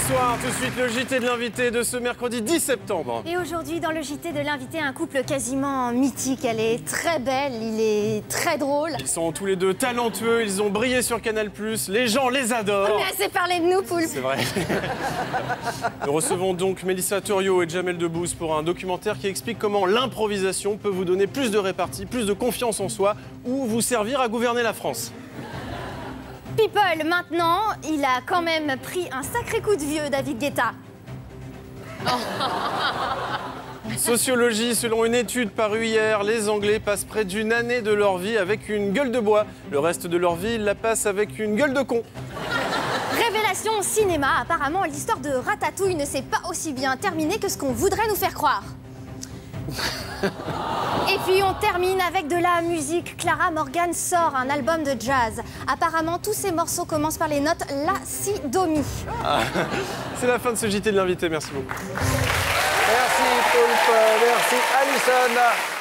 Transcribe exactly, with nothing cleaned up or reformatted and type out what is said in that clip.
Bonsoir, tout de suite le J T de l'invité de ce mercredi dix septembre. Et aujourd'hui, dans le J T de l'invité, un couple quasiment mythique. Elle est très belle, il est très drôle. Ils sont tous les deux talentueux, ils ont brillé sur Canal plus, les gens les adorent. Mais assez parlé de nous, Poulpe. C'est vrai. Nous recevons donc Mélissa Thuriot et Jamel Debbouze pour un documentaire qui explique comment l'improvisation peut vous donner plus de répartie, plus de confiance en soi ou vous servir à gouverner la France. People, maintenant, il a quand même pris un sacré coup de vieux, David Guetta. Sociologie, selon une étude parue hier, les Anglais passent près d'une année de leur vie avec une gueule de bois. Le reste de leur vie, ils la passent avec une gueule de con. Révélation au cinéma, apparemment l'histoire de Ratatouille ne s'est pas aussi bien terminée que ce qu'on voudrait nous faire croire. Et puis on termine avec de la musique. Clara Morgan sort un album de jazz. Apparemment tous ces morceaux commencent par les notes La, Si, Do, Mi. Ah, c'est la fin de ce J T de l'invité, merci beaucoup. Merci Poulpe, merci Alison.